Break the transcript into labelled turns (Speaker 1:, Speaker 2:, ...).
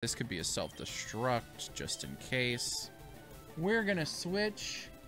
Speaker 1: This could be a self-destruct, just in case. We're gonna switch